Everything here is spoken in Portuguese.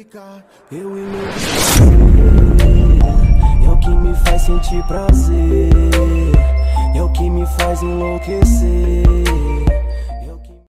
ficar, eu enlouquecer. É o que me faz sentir prazer, é o que me faz enlouquecer.